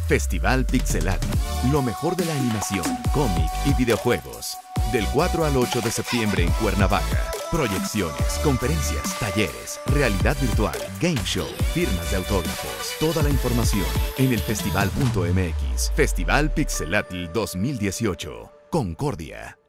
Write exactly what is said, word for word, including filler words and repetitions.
Festival Pixelatl, lo mejor de la animación, cómic y videojuegos. Del cuatro al ocho de septiembre en Cuernavaca. Proyecciones, conferencias, talleres, realidad virtual, game show, firmas de autógrafos. Toda la información en el festival punto m x. Festival Pixelatl dos mil dieciocho. Concordia.